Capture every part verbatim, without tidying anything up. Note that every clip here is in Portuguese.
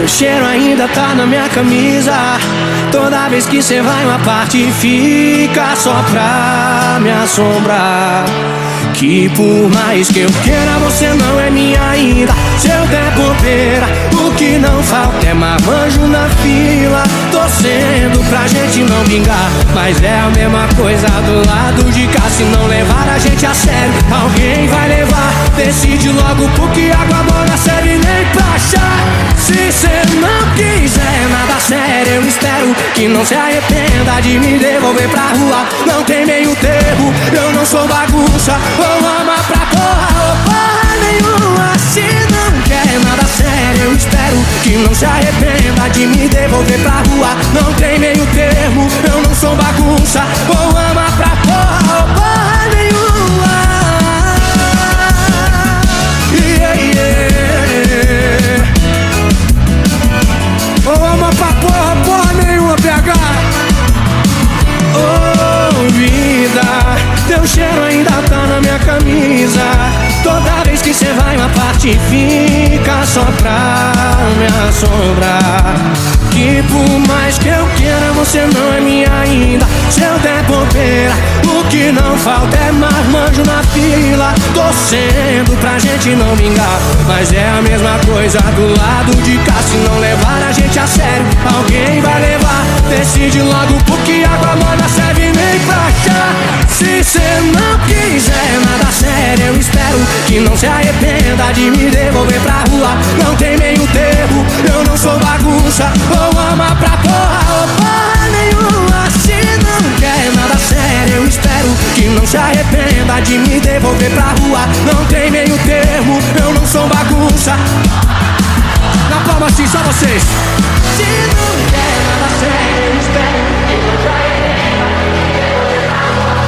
cheiro ainda tá na minha camisa. Toda vez que cê vai uma parte fica só pra me assombrar. Que por mais que eu queira você não é minha ainda. Se eu der bobeira, o que não falta é marmanjo na fila, torcendo pra gente não vingar. Mas é a mesma coisa do lado de cá. Se não levar a gente a sério, alguém vai levar. Decide logo porque água morna serve nem pra chá. Se cê não quiser nada sério, eu espero que não se arrependa de me devolver pra rua. Não tem meio termo, eu não sou bagunça. Ou ama pra porra ou porra nenhuma. Se não quer nada sério, eu espero que não se arrependa de me devolver pra rua. Não tem meio termo, eu não sou bagunça. Ou ama pra porra ou porra nenhuma. Yeah, yeah. Ou ama pra porra, porra nenhuma, P H. Oh, vida, teu cheiro ainda tá na minha camisa. Toda vez que cê vai uma parte fica só pra me assombrar. Que por mais que eu queira você não é minha ainda. Se eu der bobeira, o que não falta é marmanjo na fila, torcendo pra gente não vingar. Mas é a mesma coisa do lado de cá. Se não levar a gente a sério, alguém vai levar. Decide logo porque água morna serve nem pra chá. Se cê não quiser nada sério, eu espero que não se arrependa de me devolver pra rua. Não tem meio termo, eu não sou bagunça. Ou ama pra porra ou porra nenhuma. Se não quer nada sério, eu espero que não se arrependa de me devolver pra rua. Não tem meio termo, eu não sou bagunça. Na palma assim, só vocês. Se não quer nada sério, eu espero que não se arrependa de me devolver pra rua.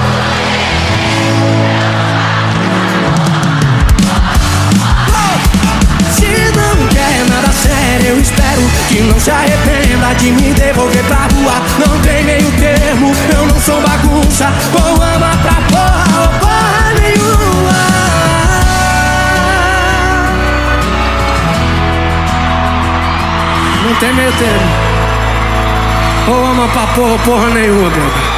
Se não quer nada sério, eu espero que não se arrependa de me devolver pra rua. Não tem meio termo, eu não sou bagunça. Ou ama pra porra ou porra nenhuma. Não tem meio termo. Ou ama pra porra ou porra nenhuma, bebê.